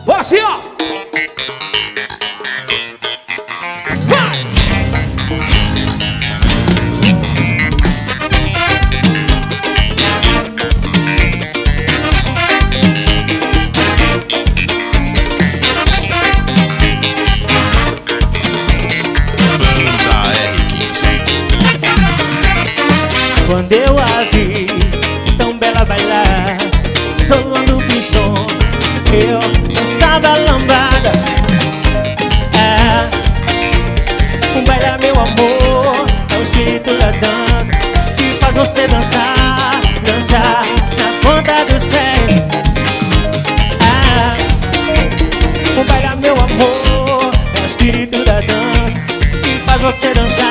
Assim, ó. Vai! Banda R15. Quando eu a vi tão bela bailar, solando o pistão, eu dançava lambada. O baile, meu amor, é o espírito da dança que faz você dançar, dançar na ponta dos pés. O baile, meu amor, é o espírito da dança que faz você dançar.